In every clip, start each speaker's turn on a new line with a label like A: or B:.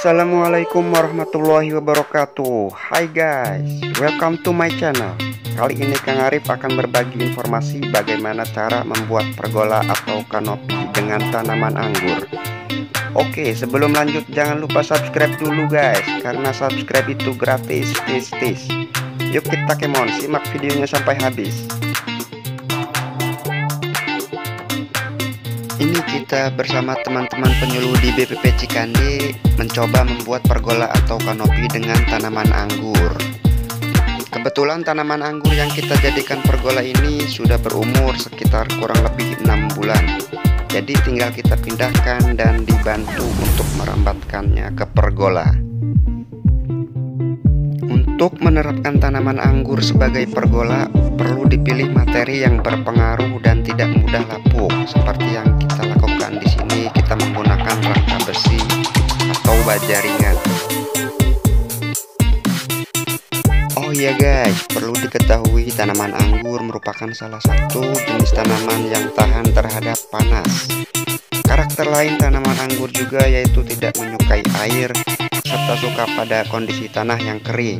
A: Assalamualaikum warahmatullahi wabarakatuh. Hai guys, welcome to my channel. Kali ini Kang Arif akan berbagi informasi bagaimana cara membuat pergola atau kanopi dengan tanaman anggur. Oke, sebelum lanjut jangan lupa subscribe dulu guys, karena subscribe itu gratis. Yuk kita kemon, simak videonya sampai habis. Ini kita bersama teman-teman penyuluh di BPP Cikande mencoba membuat pergola atau kanopi dengan tanaman anggur. Kebetulan tanaman anggur yang kita jadikan pergola ini sudah berumur sekitar kurang lebih 6 bulan. Jadi tinggal kita pindahkan dan dibantu untuk merambatkannya ke pergola. Untuk menerapkan tanaman anggur sebagai pergola perlu dipilih materi yang berpengaruh dan tidak mudah lapuk. Seperti yang kita lakukan di sini, kita menggunakan rangka besi atau baja ringan. Oh iya guys, perlu diketahui tanaman anggur merupakan salah satu jenis tanaman yang tahan terhadap panas. Karakter lain tanaman anggur juga yaitu tidak menyukai air serta suka pada kondisi tanah yang kering.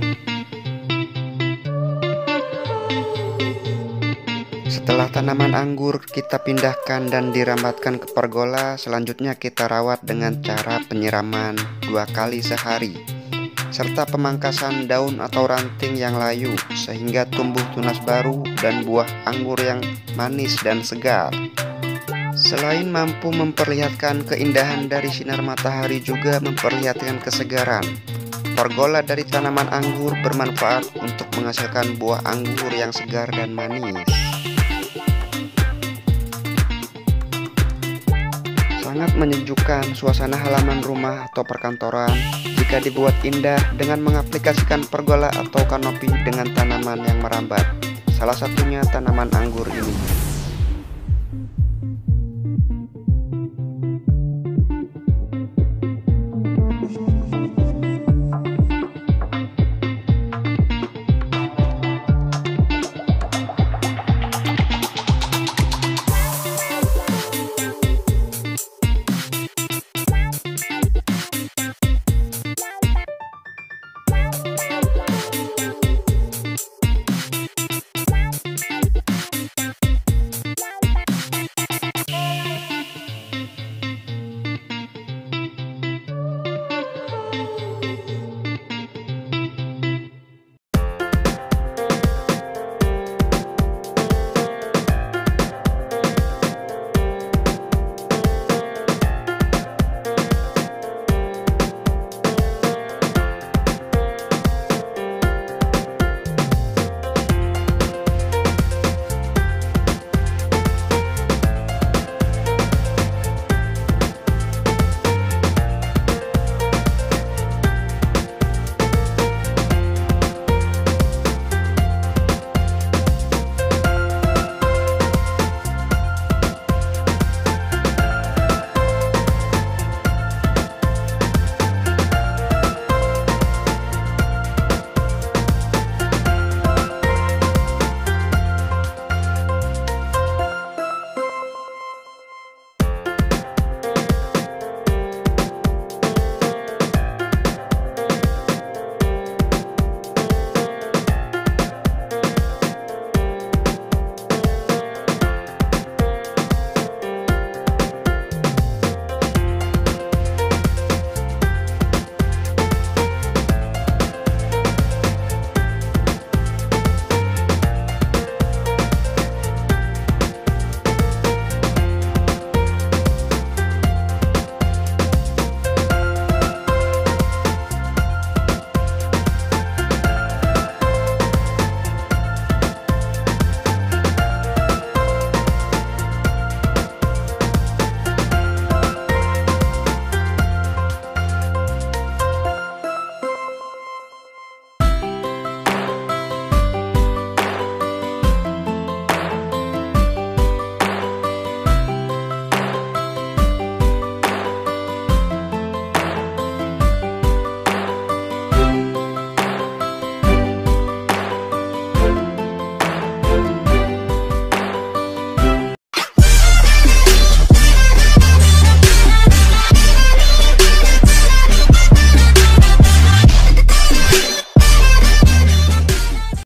A: Setelah tanaman anggur kita pindahkan dan dirambatkan ke pergola, selanjutnya kita rawat dengan cara penyiraman 2 kali sehari serta pemangkasan daun atau ranting yang layu sehingga tumbuh tunas baru dan buah anggur yang manis dan segar. Selain mampu memperlihatkan keindahan dari sinar matahari, juga memperlihatkan kesegaran. Pergola dari tanaman anggur bermanfaat untuk menghasilkan buah anggur yang segar dan manis. Sangat menyejukkan suasana halaman rumah atau perkantoran jika dibuat indah dengan mengaplikasikan pergola atau kanopi dengan tanaman yang merambat. Salah satunya tanaman anggur ini.